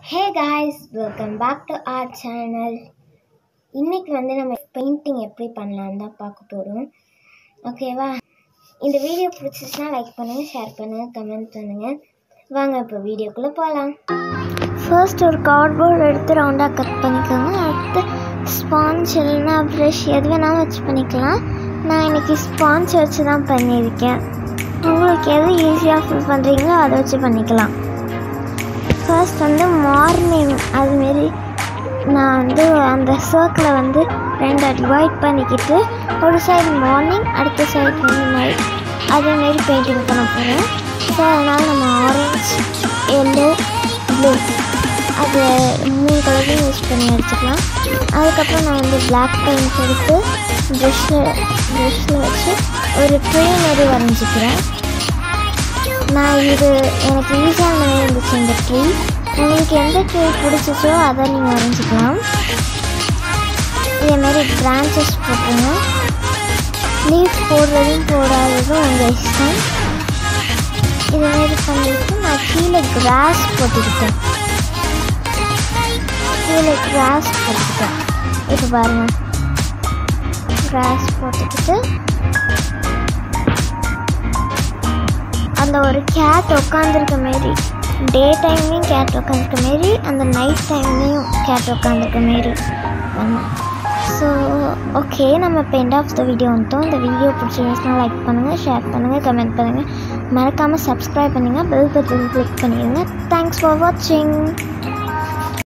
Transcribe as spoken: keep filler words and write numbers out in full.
Hey guys, welcome back to our channel. இன்னைக்கு வந்து நம்ம பெயிண்டிங் எப்படி பண்ணலாம்னு தான் பார்க்க போகிறோம். ஓகேவா? இந்த வீடியோ பிடிச்சிச்சுன்னா லைக் பண்ணுங்கள், ஷேர் பண்ணுங்கள், கமெண்ட் பண்ணுங்கள். வாங்க இப்போ வீடியோக்குள்ளே போகலாம். ஃபர்ஸ்ட் ஒரு கார்ட்போர்டு எடுத்து ரவுண்டாக கட் பண்ணிக்கோங்க. அடுத்து ஸ்பாஞ்ச் இல்லைன்னா ப்ரஷ் எது வேணாலும் வச்சு பண்ணிக்கலாம். நான் இன்றைக்கி ஸ்பாஞ்ச் வச்சு தான் பண்ணியிருக்கேன். உங்களுக்கு எது ஈஸியாக ஃபில் பண்ணுறீங்களோ அதை வச்சு பண்ணிக்கலாம். ஃபர்ஸ்ட் வந்து மார்னிங் அதுமாரி நான் வந்து அந்த சர்க்கிளை வந்து ரெண்டாக டிவைட் பண்ணிக்கிட்டு ஒரு சைடு மார்னிங் அடுத்த சைடு வந்து நைட் அதேமாரி பெயிண்டிங் பண்ண போகிறேன். ஸோ அதனால் நம்ம ஆரஞ்ச், எல்லோ, ப்ளூ அது மூணு கலரையும் யூஸ் பண்ணி அடிச்சுக்கலாம். அதுக்கப்புறம் நான் வந்து பிளாக் பெயிண்ட் எடுத்து ப்ரஷ்ஷில் ப்ரஷ்ஷில் வச்சு ஒரு ட்ரே மாதிரி வரைஞ்சிக்கிறேன். நான் இது எனக்கு ஈஸியான மாதிரி இருந்துச்சு இந்த ட்ரீ. உங்களுக்கு எந்த ட்ரீ பிடிச்சிச்சோ அதை நீங்கள் வரைஞ்சிக்கலாம். இதேமாரி பிரான்ச்சஸ் போட்டுருங்க. லீஃப் போடுறதும் போடாததும் உங்கள் இஷ்டம். இதேமாரி பண்ணிவிட்டு நான் கீழே கிராஸ் போட்டுக்கிட்டேன் கீழே கிராஸ் போட்டுக்கிட்டேன் இப்போ பாருங்கள், கிராஸ் போட்டுக்கிட்டு அந்த ஒரு கேட் உட்காந்துருக்க மாரி, டே டைம்லேயும் கேட் உட்காந்துருக்க மாரி, அந்த நைட் டைம்லேயும் கேட் உட்காந்துருக்க மாரி பண்ணேன். ஸோ ஓகே, நம்ம இப்போ எண்ட் ஆஃப் த வீடியோ வந்துட்டோம். இந்த வீடியோ பிடிச்சிருந்துச்சுன்னா லைக் பண்ணுங்கள், ஷேர் பண்ணுங்கள், கமெண்ட் பண்ணுங்கள், மறக்காமல் சப்ஸ்கிரைப் பண்ணுங்கள், பெல் பட்டன் கிளிக் பண்ணிடுங்க. தேங்க்ஸ் ஃபார் வாட்சிங்.